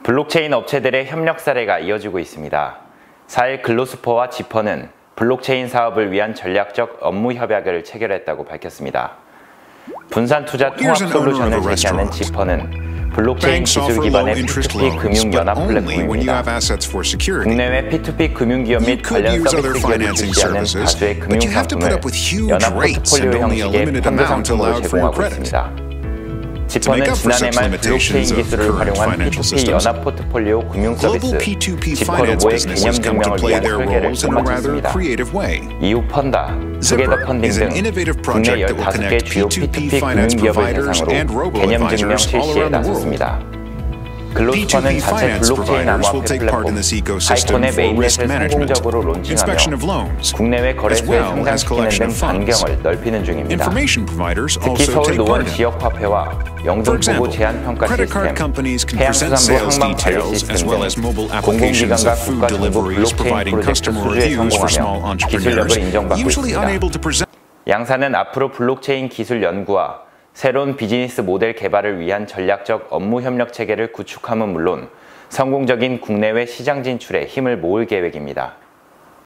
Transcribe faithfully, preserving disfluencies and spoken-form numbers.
블록체인 업체들의 협력 사례가 이어지고 있습니다. 사일 글로스퍼와 지퍼는 블록체인 사업을 위한 전략적 업무 협약을 체결했다고 밝혔습니다. 분산 투자 통합 솔루션을 제시하는 지퍼는 블록체인 기술 기반의 피투피 금융 연합 플랫폼입니다. 국내외 피투피 금융기업 및 관련 서비스 기업이 출시하는 다수의 금융 상품을 연합 포트폴리오 형식의 펀드 상품으로 제공하고 있습니다. 지퍼는 지난해 말 블록체인 기술을 활용한 피투피 연합 포트폴리오 금융 서비스 지퍼 로고의 개념 증명을 위한 설계를 끝마쳤습니다. 이후 펀다, 투게더 펀딩 등 국내 열다섯 개 주요 피투피 금융기업을 대상으로 개념 증명 실시에 나섰습니다. 글로스퍼는 자체 블록체인 암호화폐 플랫폼 하이콘의 메인넷을 성공적으로 론칭하며 국내외 거래소에 상장시키는 등 반경을 넓히는 중입니다. 특히 서울 노원 지역화폐와 영등포구 제한평가 시스템, 해양수산부 항만관리 시스템 등 공공기관과 국가정부 블록체인 프로젝트 수주에 성공하며 기술력을 인정받고 있습니다. 양사는 앞으로 블록체인 기술 연구와 새로운 비즈니스 모델 개발을 위한 전략적 업무 협력 체계를 구축함은 물론 성공적인 국내외 시장 진출에 힘을 모을 계획입니다.